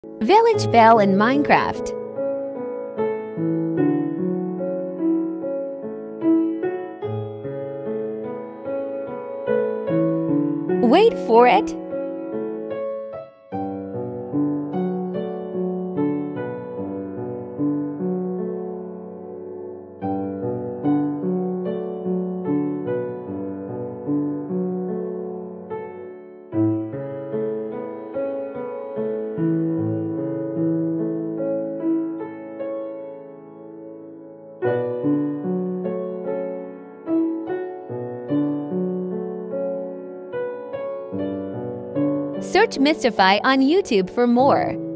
Village Bell in Minecraft. Wait for it. Search Mistifi on YouTube for more.